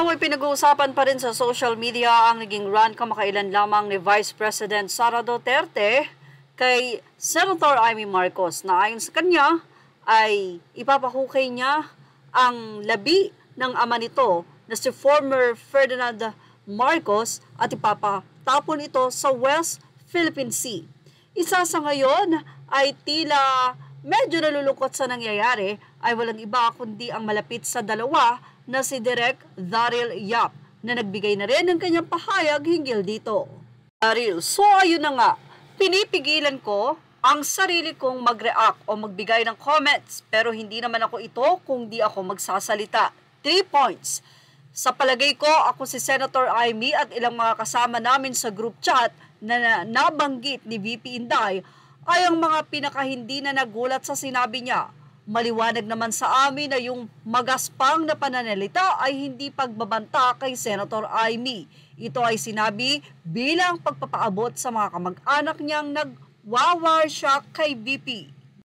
Patuloy pinag-uusapan pa rin sa social media ang naging rant kamakailan lamang ni Vice President Sara Duterte kay Senator Amy Marcos na ayon sa kanya ay ipapahukay niya ang labi ng ama nito na si former Ferdinand Marcos at ipapatapon ito sa West Philippine Sea. Isa sa ngayon ay tila medyo nalulungkot sa nangyayari ay walang iba kundi ang malapit sa dalawa na si Direk Daryl Yap na nagbigay na rin ng kanyang pahayag hinggil dito. Daryl, so ayun na nga, pinipigilan ko ang sarili kong mag-react o magbigay ng comments pero hindi naman ako ito kung di ako magsasalita. 3 points. Sa palagay ko, ako si Senator Amy at ilang mga kasama namin sa group chat na nabanggit ni VP Inday ay ang mga pinakahindi na nagulat sa sinabi niya. Maliwanag naman sa amin na yung magaspang na pananalita ay hindi pagbabanta kay Senator Amy. Ito ay sinabi bilang pagpapaabot sa mga kamag-anak niyang nagwawar siya kay VP.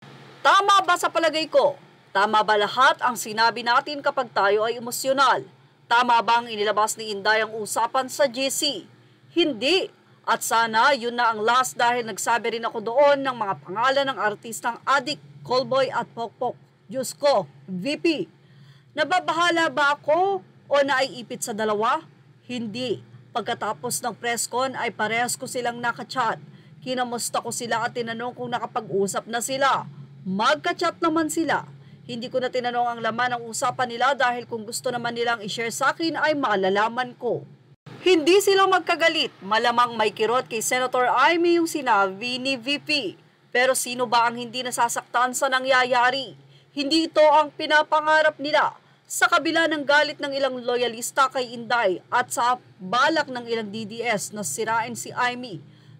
Tama ba sa palagay ko? Tama ba lahat ang sinabi natin kapag tayo ay emosyonal? Tama bang inilabas ni Inday ang usapan sa GC? Hindi. At sana yun na ang last dahil nagsabi rin ako doon ng mga pangalan ng artistang Adik, Callboy at Pokpok. Diyos ko, VP. Nababahala ba ako o naiipit sa dalawa? Hindi. Pagkatapos ng press con ay parehas ko silang nakachat. Kinamusta ko sila at tinanong kung nakapag-usap na sila. Magka-chat naman sila. Hindi ko na tinanong ang laman ng usapan nila dahil kung gusto naman nilang i-share sa akin ay malalaman ko. Hindi sila magkagalit. Malamang may kirot kay Senator Amy yung sinabi ni VP. Pero sino ba ang hindi nasasaktan sa nangyayari? Hindi ito ang pinapangarap nila. Sa kabila ng galit ng ilang loyalista kay Inday at sa balak ng ilang DDS na sirain si Amy,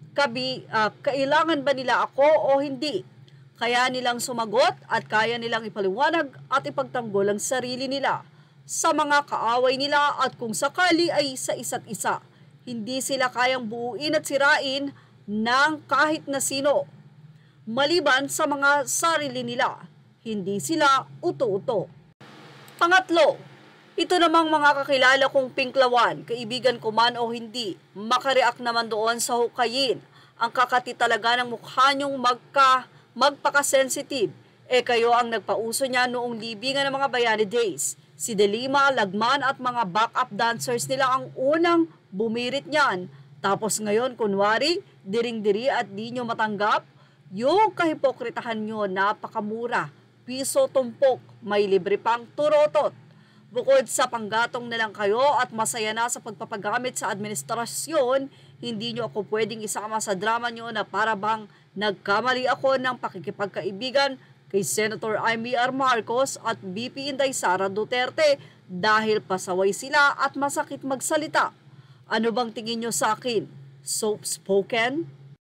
kailangan ba nila ako o hindi? Kaya nilang sumagot at kaya nilang ipaliwanag at ipagtanggol ang sarili nila sa mga kaaway nila at kung sakali ay sa isa't isa. Hindi sila kayang buuin at sirain ng kahit na sino. Maliban sa mga sarili nila, hindi sila uto-uto. Pangatlo, ito namang mga kakilala kong pinklawan, kaibigan ko man o hindi, makareact naman doon sa hukayin. Ang kakati talaga ng mukha niyong magpaka-sensitive. Kayo ang nagpauso niya noong libingan ng mga Bayani Days. Si Delima, Lagman at mga backup dancers nila ang unang bumirit niyan. Tapos ngayon, kunwari, diring-diri at di nyo matanggap, yung kahipokritahan nyo napakamura. Piso tumpok, may libre pang turotot. Bukod sa panggatong na lang kayo at masaya na sa pagpapagamit sa administrasyon, hindi nyo ako pwedeng isama sa drama nyo na para bang nagkamali ako ng pakikipagkaibigan kay Senator Amy R. Marcos at VP Inday Sara Duterte dahil pasaway sila at masakit magsalita. Ano bang tingin nyo sa akin? Soft-spoken?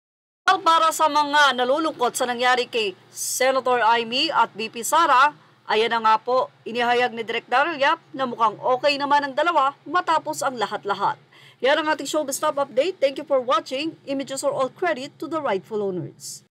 Para sa mga nalulungkot sa nangyari kay Senator Amy at VP Sara, ayan na nga po, inihayag ni Direk Daryl Yap na mukhang okay naman ang dalawa matapos ang lahat-lahat. Yan ang ating showbiz top update. Thank you for watching. Images are all credit to the rightful owners.